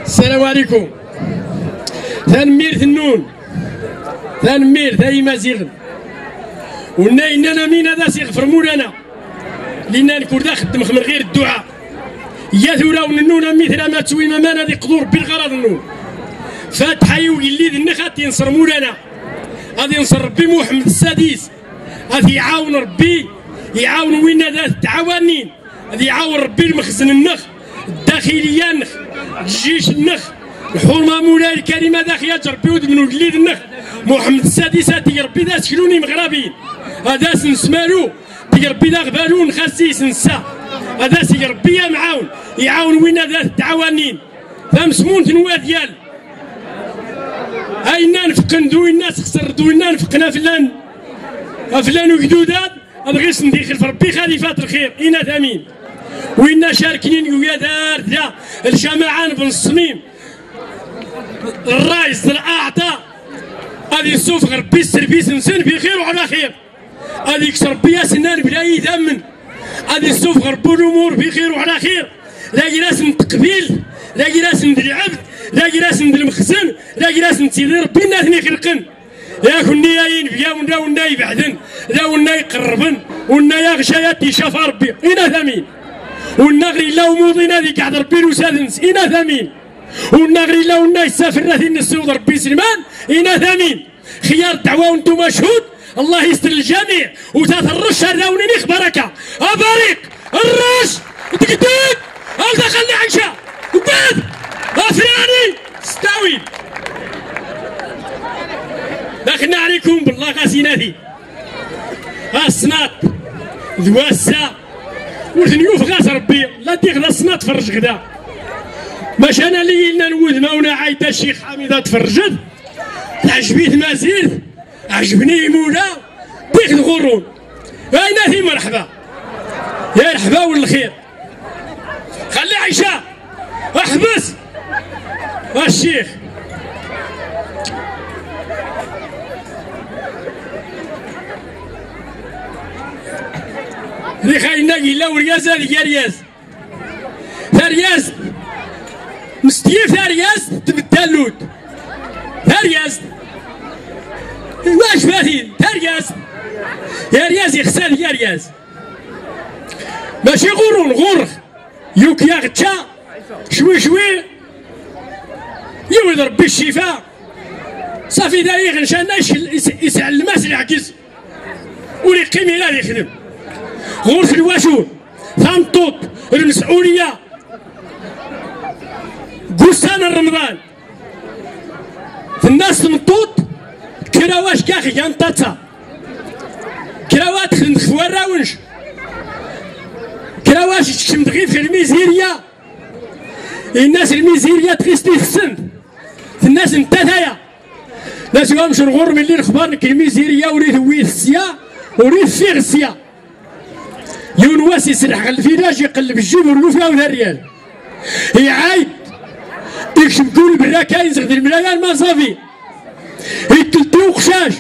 السلام عليكم. ثانمير ثنون ثانمير ثاي مازيغن ونا إننا مين هذا سيغفر مولانا لنا نكون دا خدم من غير الدعاء يا ثورا وننونا مثل ما تسوي مانا ذي قدور بالغرض النون فاتحة يولي ذي غادي ينصر مولانا غادي ينصر ربي محمد السادس غادي يعاون ربي يعاون وين ذا التعاونين غادي يعاون ربي المخزن النخ الداخلية النخ الجيش النخ الحرمة مولاي الكريمة ذا خيات ربي ودمنو الليل النخ محمد السادس هاتي ربي ذا سكلوني مغربين هذا سنسمالو تي ربي ذا غبالون خاسيس نسا هذا سي ربي معاون يعاون وين ذا التعاونين فمسمون تنوا ديال أين نفقن ذوي الناس خسر ذوي الناس نفقنا فلان وجدودات أبغيش ندخل في ربي خليفات الخير إنا ثمين وإنا شاركين ويا دار ذا الجماعة بن الصميم الرئيس الأعضاء هذه السوف ربي السربيس نسن بخير وعلى خير هذه يكسر بيا سنان بلا يثمن هذه السوف ربي الأمور بخير وعلى خير لاقي ناس التقبيل لاقي ناس العبد لاقي ناس المخزن لاقي ناس تيدي ربي الناس يخلقن يا كوني ياين بيا ونا يبعدن لا ونا يقربن ونا يغشايات يشاف ربي إنا ثمين والنغري لا وموضينا ذيك عاد ربي وسادنس إنا ثمين والنغري لا ونا يسافر راثي السود ربي سليمان إنا ثمين خيار الدعوة وانتم مشهود الله يستر الجميع وتاث الرش هراوني بركة أباريق الرش دقدق هذا خلي عيشة قداد أفراني استوي داخلنا عليكم بالله غاسيناتي الصناط ذواسة وثنيوف غاس ربي لا تيغ الصناط فرج غدا باش انا اللي لنا نوذ ماونا عايده الشيخ حميده تفرجت عجبيت مازال عجبني مولا ديك الغرون اين في مرحبا يا مرحبا والخير خلي عيشه احبس الشيخ اللي خاينا قيلا ورياز هذيك يا رياز يا رياز مستيف يا رياز تبدلوت يا رياز واش باثين يا رياز يخسر يا رياز ماشي غرون غرخ يوك يا غتشا شوي يولد ربي الشفاء صافي دايغ ان شاء الله يسعل الماس العكس وليقيم الى يخدم غرف الواشون ثانطوط المسؤولية قسان رمضان الناس تنطوط كراواش كاخي ينطاتا كراوات خواراونش كراواش تشم دغيب في الميزيريا الناس الميزيريا تخيستي في السن الناس نتاثايا ناس يوامش الغر من اللي الخبار الميزيريا وريث ويث السيا وريث فيغ السيا يونواس يسرح الفراش يقلب الجيب والوفا وذا الريال يعايد يكشف كل براكا ينزغد الملايين ما صافي يتلتو قشاش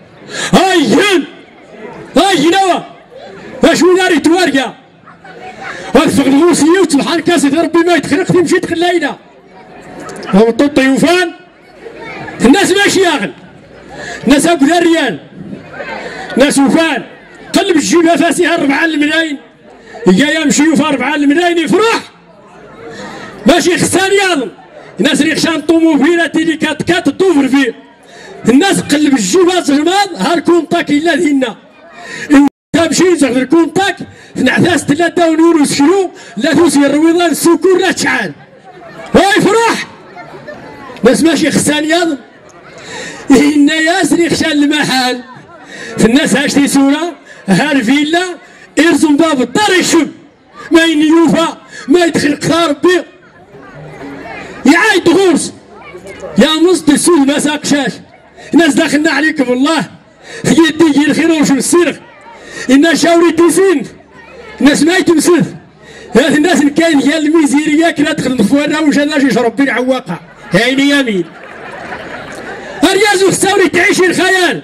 هاي نوا اشو داري توارقا وثق الغوصية وتلحان كاسة ربي ما يتخرق تمشي تخلينا هو الطيوفان الناس ماشي ياغل ناس ابو ذا الريال ناس وفان قلب الجيب فاسيها 4 ملايين جا يمشي في 4 ملايين يفرح ماشي خسان ياضن الناس اللي خشان طوموبيلات اللي كات تدوفر فيه الناس قلب الجيب زغمان هالكونتاك الا دينا تمشي زغد الكونتاك نعثاس 3 ونورس شنو لا توسي الرويضان السكور لا تشعل ويفرح بس ماشي خسان ياضن إن ياسري خشان المحل في الناس هاشتي سورة هالفيلا يرسم باب الدار يشم ما ينيوفا ما يدخل قطار ربي يعايد غورس يا مصد السود ما ساقشاش الناس داخلنا عليكم الله في يدي الخير وش السيرك الناس شاوري تيسين الناس ما يتمسث هذه الناس اللي كاين هي الميزيريا كلا تدخل نخوانا وش هذا يشرب بين عواقع عيني يمين الرياض خساوري تعيش الخيال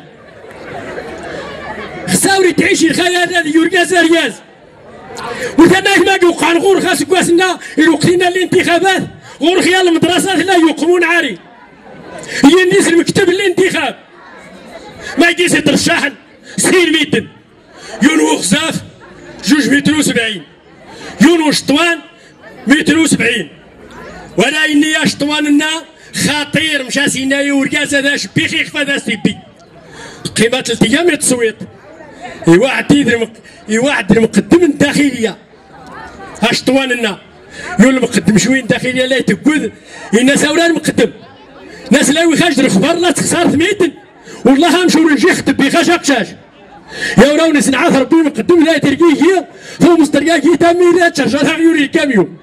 خساوري تعيش الخيال هذا يرقاز رياز وثناك ما وقع الغور خاص كواسنا الوقتنا الانتخابات ورخيال المدرسات لا يقومون عاري ينيس المكتب الانتخاب ما يجيش يترشح سين ميتن يونو خزاف 2 متر و70 يونو شطوان 1 متر و70 ولا إني شطوان لنا خطير مشى سيناي ورقاز هذا شبيخ يخفى ذا سيبي قيمة 3 أيام التصويت يوعد المقدم الداخلية شطوان لنا يقول المقدم شوين داخلية لا يتقوذ الناس أولاد المقدم ناس لا يخرج الخبر لا تخسر ميتن والله همشوا رجي خطب بيخاش قشاش يا وراو نسنعات ربي مقدم لا ترقيه هو مسترقاكي تامي لا تشرجها يوري كاميون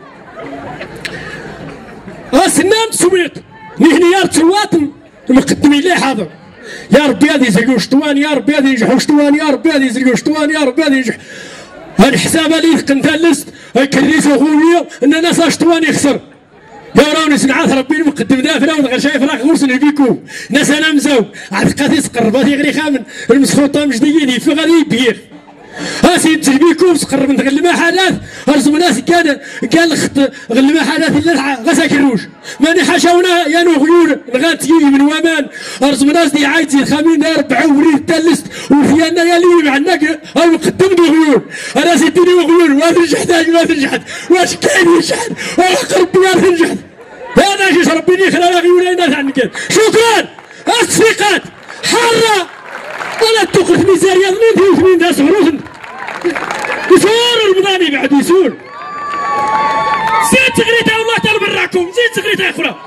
سنان تصويت نهني يا تصوات المقدمين لي حاضر يا ربي هذه يزرقوا شطوان يا ربي هذه ينجحوا شطوان يا ربي هذه يزرقوا شطوان يا ربي هذه ينجح الحساب اللي قنتلست كريسو خويا ان الناس شطوان يخسر يا راو نسنعات ربي المقدم دافنا ونغير شايف راك غرسن بيكم ناس انا مزاو عتقاتي تقربات غير خامن المسخوطه مجديين في غادي يبير سيد تلبيكم تقرب من غير المحلات ارزم ناس كان الخط غير المحلات اللي غساكروش ماني حاشاونا يا نغيور نغاتي من ومان ارزم ناس دي عايتي الخامين 4 وريد تلست وفيانا يا اللي عندك او قدم غيور انا سيديني غيور واش نجحت ما نجحت واش كاين يشحن وقرب يا نجحت هذا جيش ربي يخلى غيور الناس عندك شكرا التصفيقات حاره ولا تقف ميزانيه من ناس غروس يسور المضاني بعد يسور زيد تغريتها والله تعالوا براكم زيد تغريتها اخرى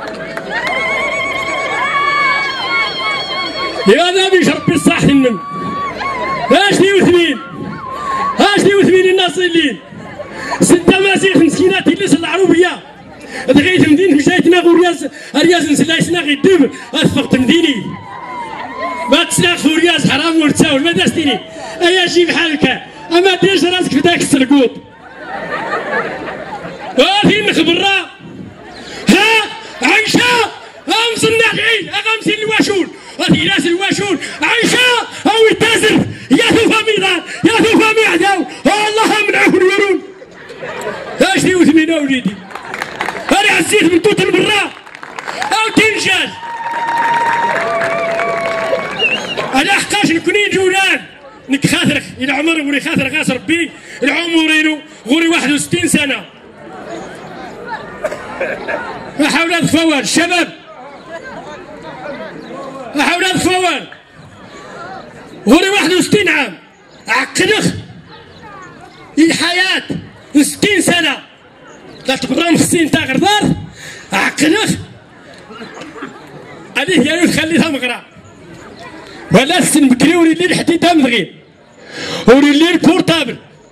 يا ذا بيش ربي الصح النم اش لي وثمين الناس اللين 6 ماسيخ مسكينات اللي العروبيه دغيت مدينه مشيتنا رياز نسلايسنا غير الدب اثفقت مديني ما تسلاق في رياز حرام ورتاول ما داستيني ايا شي بحالك اما ديرش راسك في داك السرقوط وفي نخبرا ها عيشه امسنا غير اغمسي الواشون هذه ناس الواشون عيشه او التاسر يا ثوفا ميضان يا ثوفا ميعداو الله منعهم الورون اش لي وثمين وليدي هاني عزيت من توت البرا او تنشال انا حقاش نكونين جولان نك خاطرك الى عمر وري خاطر غاس ربي العمرينو غوري 61 سنه اولاد فوال الشباب اولاد فوال غوري 61 عام عقدخ الحياه 60 سنه لا تبرم 60 تاع غردار عقدخ هذه يا خليها مغرى ولا السن بكري وري الليل حتى تمضغي وري الليل بورتابل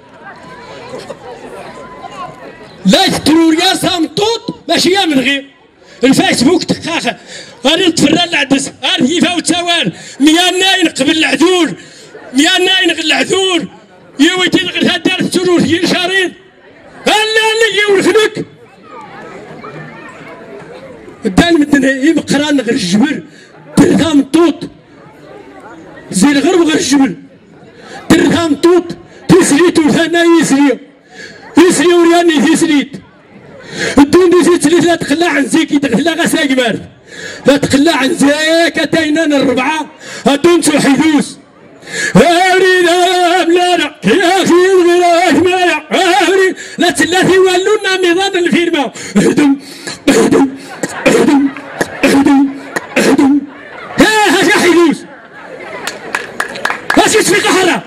لا يفتروا يا سامطوط ماشي يا مضغي الفيسبوك تخاخه غادي تفرى العدس غادي يفاوت سوال ميانا قبل العذور ميانا العذور يا ويتي غير دار السرور يا شريط اللي يورخلك الدال مدنا يبقران غير الجبل درها مطوط زي الغرب غير الجبل درها مطوط تسليت وثانا يسلي ورياني تسليت الدون دي تسليت لا تقلع عن زيكي تقلع غساق مارد لا تقلع عن زيك اتينان الربعه الدون توحيدوس اريد بلانا يا اخي الغراش مايع اريد لا تلاثي ولونا ميضان الفيرما اهدم ها شا حيدوس اش في قهره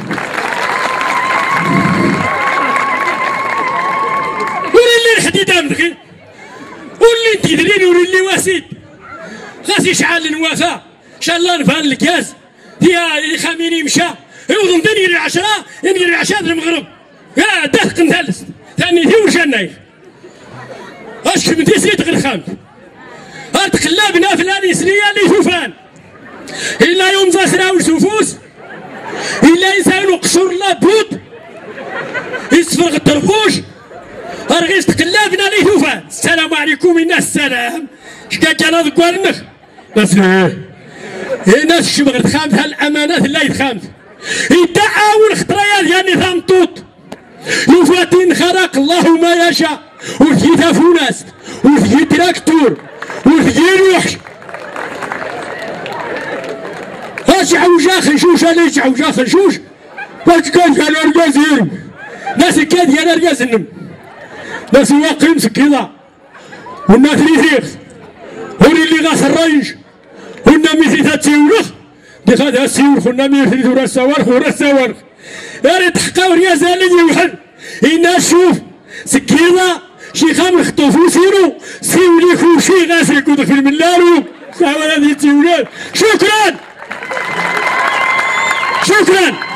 وري اللي الحديده مدخي واللي انت تدرين وري اللي واسيد غاسي شحال الوفا ان شاء الله نفان الكاز يا خاميني مشى يوضن دنيا 10 يمير 10 المغرب يا دهق نهلس ثاني ثي ورشانايف اش كنتي سيت غير خامت تقلبنا في الاني سنيه اللي شوفان الا يوم زاسنا وسوفوس الا انسان قشور لابود يصفر الطرفوش ارغيس تقلبنا اللي شوفان السلام عليكم الناس السلام شكا كان هذا كوارنخ بس الناس شبغ تخامت هالامانات اللي يتخامت يتعاون خطريات يعني ثامطوط يفاتين خلق الله ما يشاء والكتاب ناس وثقي تراكتور وثقي الوحش اش عوجا خنشوش انا اش عوجا خنشوش باش كان قالوا رجازير ناس كاد انا رجازنم ناس واقيم سكيضه والناس ريثيخ هوني اللي غاس الريش هنا ميثي تسيورخ دي خادها السيورخ هنا ميثي ثورا السوارخ ورا السوارخ يا ريت حقاو ريازالي يوحل الناس شوف سكيضه شي خامر خطوفو سيرو سيولي خوشي غاس يكون في الملارو ساوى هذه تيولاد شكرا